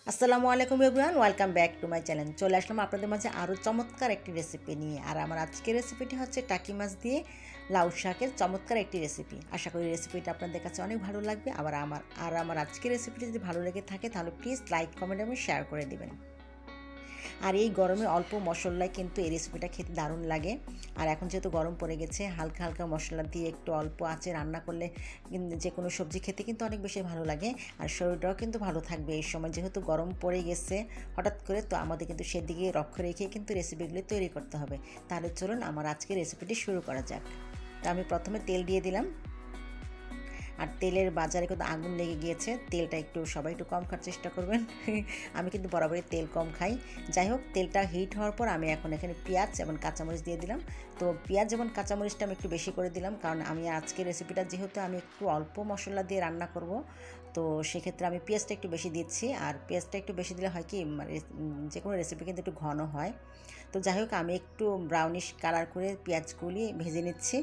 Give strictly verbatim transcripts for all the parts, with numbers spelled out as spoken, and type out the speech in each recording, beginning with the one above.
আসসালামু আলাইকুম everyone, welcome back to my channel. চলে আসলাম আপনাদের মাঝে আরও চমৎকার একটি রেসিপি নিয়ে। আর আমার আজকের রেসিপিটি হচ্ছে টাকি মাছ দিয়ে লাউ শাকের চমৎকার একটি রেসিপি। আশা করি রেসিপিটা আপনাদের কাছে অনেক ভালো লাগবে। আবার আমার আর আমার আজকের রেসিপিটি যদি ভালো লেগে থাকে তাহলে প্লিজ লাইক, কমেন্ট এবং শেয়ার করে দেবেন। আর এই গরমে অল্প মশলায় কিন্তু এই রেসিপিটা খেতে দারুণ লাগে। আর এখন যেহেতু গরম পড়ে গেছে, হালকা হালকা মশলা দিয়ে একটু অল্প আঁচে রান্না করলে যে কোনো সবজি খেতে কিন্তু অনেক বেশি ভালো লাগে। আর শরীরটাও কিন্তু ভালো থাকবে এই সময়, যেহেতু গরম পড়ে গেছে হঠাৎ করে, তো আমাদের কিন্তু সেদিকে লক্ষ্য রেখে কিন্তু রেসিপিগুলি তৈরি করতে হবে। তাহলে চলুন আমার আজকের রেসিপিটি শুরু করা যাক। তো আমি প্রথমে তেল দিয়ে দিলাম। আর তেলের বাজারে কিন্তু আগুন লেগে গিয়েছে, তেলটা একটু সবাই একটু কম খাওয়ার চেষ্টা করবেন। আমি কিন্তু বরাবরই তেল কম খাই। যাই হোক, তেলটা হিট হওয়ার পর আমি এখন এখানে পেঁয়াজ এবং কাঁচামরিচ দিয়ে দিলাম। তো পেঁয়াজ এবং কাঁচামরিচটা আমি একটু বেশি করে দিলাম, কারণ আমি আজকের রেসিপিটা যেহেতু আমি একটু অল্প মশলা দিয়ে রান্না করব, তো সেক্ষেত্রে আমি পেঁয়াজটা একটু বেশি দিচ্ছি। আর পেঁয়াজটা একটু বেশি দিলে হয় কি, মানে যে কোনো রেসিপি কিন্তু একটু ঘন হয়। তো যাই হোক, আমি একটু ব্রাউনিশ কালার করে পেঁয়াজগুলি ভেজে নিচ্ছি।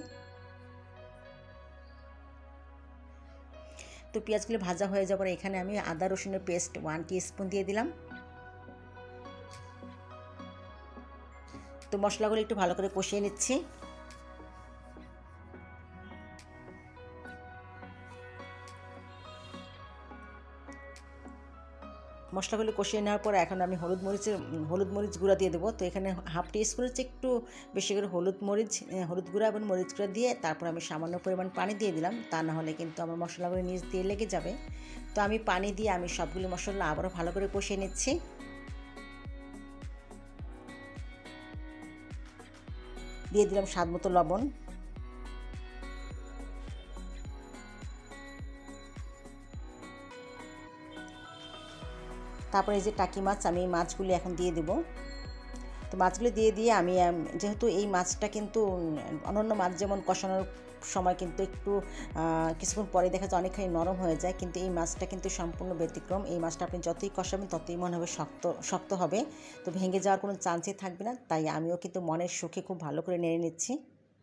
তো পেঁয়াজগুলো ভাজা হয়ে যাওয়ার এখানে আমি আদা রসুনের পেস্ট ওয়ান টিস্পুন দিয়ে দিলাম। তো মশলাগুলো একটু ভালো করে কষিয়ে নিচ্ছি। মশলাগুলো কষিয়ে নেওয়ার পর এখন আমি হলুদ মরিচের হলুদ মরিচ গুঁড়া দিয়ে দেবো। তো এখানে হাফ টি স্পুনের চেয়ে একটু বেশি করে হলুদ মরিচ হলুদ গুঁড়া এবং মরিচ গুঁড়া দিয়ে তারপর আমি সামান্য পরিমাণ পানি দিয়ে দিলাম। তা না হলে কিন্তু আমার মশলাগুলো নিচ দিয়ে লেগে যাবে। তো আমি পানি দিয়ে আমি সবগুলো মশলা আবারও ভালো করে কষিয়ে নিচ্ছি। দিয়ে দিলাম স্বাদ মতো লবণ। তারপরে এই যে টাকি মাছ, আমি এই মাছগুলি এখন দিয়ে দেবো। তো মাছগুলি দিয়ে দিয়ে আমি যেহেতু এই মাছটা কিন্তু অন্যান্য মাছ যেমন কষানোর সময় কিন্তু একটু কিছুক্ষণ পরে দেখা যায় অনেকখানি নরম হয়ে যায়, কিন্তু এই মাছটা কিন্তু সম্পূর্ণ ব্যতিক্রম। এই মাছটা আপনি যতই কষাবেন ততই মনে হবে শক্ত শক্ত হবে, তো ভেঙে যাওয়ার কোনো চান্সই থাকবে না। তাই আমিও কিন্তু মনের সুখে খুব ভালো করে নেড়ে নিচ্ছি।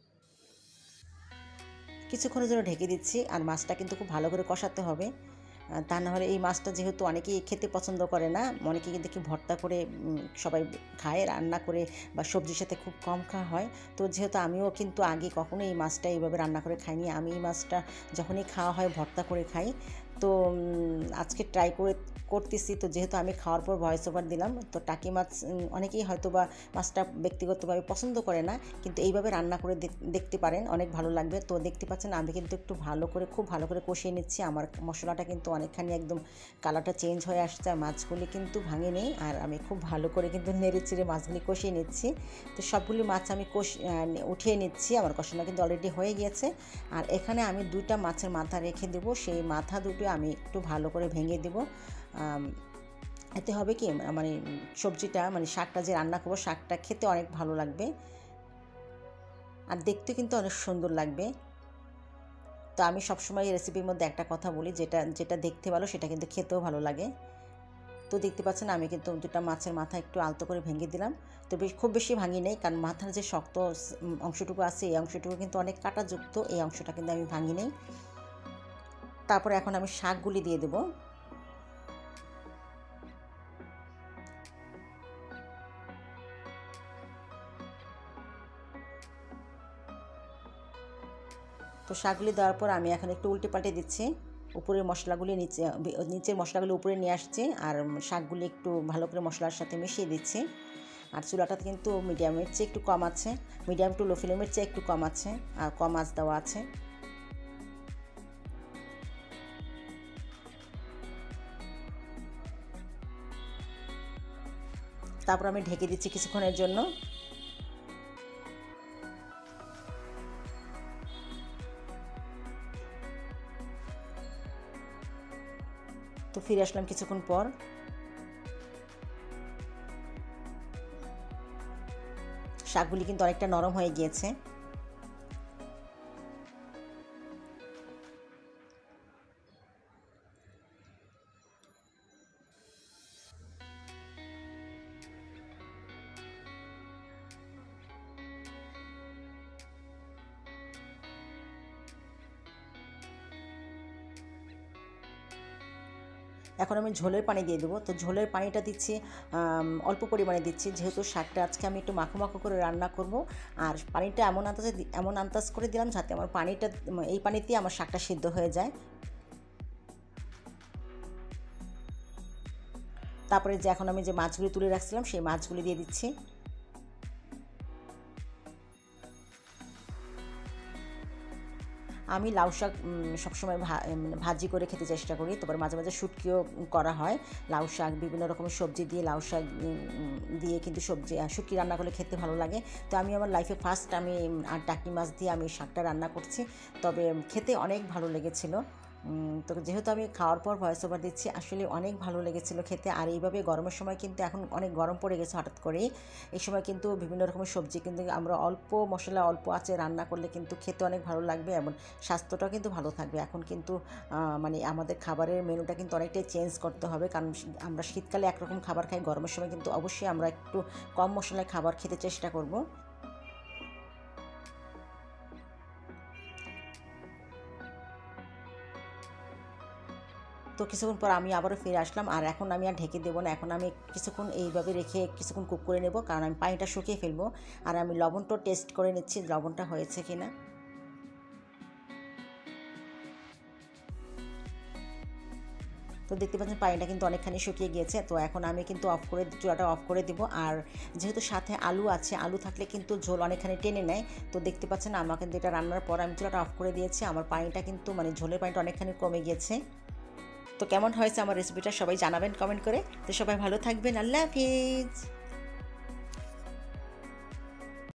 কিছুক্ষণের জন্য ঢেকে দিচ্ছি। আর মাছটা কিন্তু খুব ভালো করে কষাতে হবে, তা না হলে এই মাছটা যেহেতু অনেকেই খেতে পছন্দ করে না, অনেকেই কিন্তু কি ভর্তা করে সবাই খায়, রান্না করে বা সবজির সাথে খুব কম খাওয়া হয়। তো যেহেতু আমিও কিন্তু আগে কখনো এই মাছটা এইভাবে রান্না করে খাইনি, আমি এই মাছটা যখনই খাওয়া হয় ভর্তা করে খাই। তো আজকে ট্রাই করে করতেছি। তো যেহেতু আমি খাওয়ার পর ভয়েস ওভার দিলাম, তো টাকি মাছ অনেকেই হয়তো বা মাছটা ব্যক্তিগতভাবে পছন্দ করে না, কিন্তু এইভাবে রান্না করে দেখতে পারেন, অনেক ভালো লাগবে। তো দেখতে পাচ্ছেন আমি কিন্তু একটু ভালো করে খুব ভালো করে কষিয়ে নিচ্ছি। আমার মশলাটা কিন্তু অনেকখানি একদম কালারটা চেঞ্জ হয়ে আসছে, আর মাছগুলি কিন্তু ভাঙে নেই। আর আমি খুব ভালো করে কিন্তু নেড়ে চেড়ে মাছগুলি কষিয়ে নিচ্ছি। তো সবগুলি মাছ আমি কষ উঠিয়ে নিচ্ছি, আমার কষানো কিন্তু অলরেডি হয়ে গিয়েছে। আর এখানে আমি দুইটা মাছের মাথা রেখে দেবো, সেই মাথা দুটো আমি একটু ভালো করে ভেঙে দেবো। এতে হবে কি, মানে সবজিটা মানে শাকটা যে রান্না করবো, শাকটা খেতে অনেক ভালো লাগবে আর দেখতে কিন্তু অনেক সুন্দর লাগবে। তো আমি সবসময় এই রেসিপির মধ্যে একটা কথা বলি, যেটা যেটা দেখতে ভালো সেটা কিন্তু খেতেও ভালো লাগে। তো দেখতে পাচ্ছেন আমি কিন্তু দুটা মাছের মাথা একটু আলতো করে ভেঙে দিলাম। তো খুব বেশি ভাঙি নেই, কারণ মাথার যে শক্ত অংশটুকু আছে এই অংশটুকু কিন্তু অনেক কাঁটাযুক্ত, এই অংশটা কিন্তু আমি ভাঙি নেই। তারপরে এখন আমি শাকগুলি দিয়ে দেবো। তো শাকগুলি দেওয়ার পর আমি এখন একটু উল্টে পাল্টে দিচ্ছি। উপরের মশলাগুলি নিচে নিচের মশলাগুলি উপরে নিয়ে আসছি, আর শাকগুলি একটু ভালো করে মশলার সাথে মিশিয়ে দিচ্ছি। আর চুলাটা কিন্তু মিডিয়ামের চেয়ে একটু কম আছে, মিডিয়াম টু লো ফ্লেমের চেয়ে একটু কম আছে, আর কম আঁচ দেওয়া আছে। তারপর আমি ঢেকে দিচ্ছি কিছুক্ষণের জন্য। তো ফিরে আসলাম কিছুক্ষণ পর। শাকগুলি কিন্তু অনেকটা নরম হয়ে গিয়েছে। এখন আমি ঝোলের পানি দিয়ে দেবো। তো ঝোলের পানিটা দিচ্ছি অল্প পরিমাণে দিচ্ছি, যেহেতু শাকটা আজকে আমি একটু মাখো মাখো করে রান্না করব। আর পানিটা এমন আন্দাজে এমন আন্দাজ করে দিলাম যাতে আমার পানিটা এই পানিতেই আমার শাকটা সিদ্ধ হয়ে যায়। তারপরে যে এখন আমি যে মাছগুলি তুলে রাখছিলাম সেই মাছগুলি দিয়ে দিচ্ছি। আমি লাউ শাক সবসময় ভাজি করে খেতে চেষ্টা করি, তারপর মাঝে মাঝে শুটকিও করা হয়। লাউ শাক বিভিন্ন রকমের সবজি দিয়ে লাউ শাক দিয়ে কিন্তু সবজি শুটকি রান্না করলে খেতে ভালো লাগে। তো আমি আমার লাইফে ফার্স্ট আমি আর টাকি মাছ দিয়ে আমি শাকটা রান্না করছি, তবে খেতে অনেক ভালো লেগেছিলো। তো যেহেতু আমি খাওয়ার পর ভয়েস ওভার দিচ্ছি, আসলে অনেক ভালো লেগেছিলো খেতে। আর এইভাবে গরমের সময় কিন্তু এখন অনেক গরম পড়ে গেছে হঠাৎ করেই, এই সময় কিন্তু বিভিন্ন রকমের সবজি কিন্তু আমরা অল্প মশলা অল্প আঁচে রান্না করলে কিন্তু খেতে অনেক ভালো লাগবে এবং স্বাস্থ্যটাও কিন্তু ভালো থাকবে। এখন কিন্তু মানে আমাদের খাবারের মেনুটা কিন্তু অনেকটাই চেঞ্জ করতে হবে, কারণ আমরা শীতকালে একরকম খাবার খাই, গরমের সময় কিন্তু অবশ্যই আমরা একটু কম মশলায় খাবার খেতে চেষ্টা করব। তো কিছুক্ষণ পর আমি আবারও ফিরে আসলাম, আর এখন আমি আর ঢেকে দেবো না। এখন আমি কিছুক্ষণ এইভাবে রেখে কিছুক্ষণ কুক করে নেব, কারণ আমি পানিটা শুকিয়ে ফেলবো। আর আমি লবণটা টেস্ট করে নিচ্ছি লবণটা হয়েছে কি না। তো দেখতে পাচ্ছেন পানিটা কিন্তু অনেকখানি শুকিয়ে গিয়েছে। তো এখন আমি কিন্তু অফ করে চুলাটা অফ করে দিব। আর যেহেতু সাথে আলু আছে, আলু থাকলে কিন্তু ঝোল অনেকখানি টেনে নেয়। তো দেখতে পাচ্ছেন আমার কিন্তু এটা রান্নার পর আমি চুলাটা অফ করে দিয়েছি, আমার পানিটা কিন্তু মানে ঝোলের পানিটা অনেকখানি কমে গিয়েছে। তো কেমন হয়েছে আমার রেসিপিটা সবাই জানাবেন কমেন্ট করে। তো সবাই ভালো থাকবেন, আল্লাহ হাফিজ।